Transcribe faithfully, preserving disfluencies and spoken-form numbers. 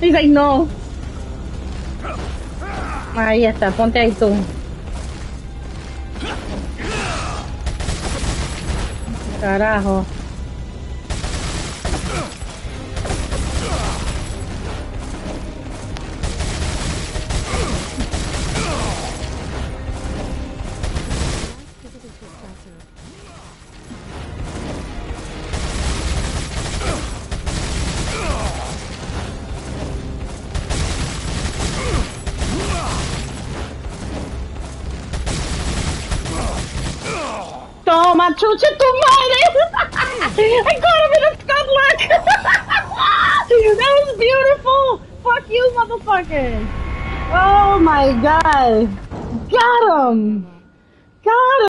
He's like, no. Ahí está, ponte ahí tú. Carajo. Toma, chucha tu madre! I got him in a scudlock! That was beautiful! Fuck you, motherfucker! Oh my god! Got him! Got him!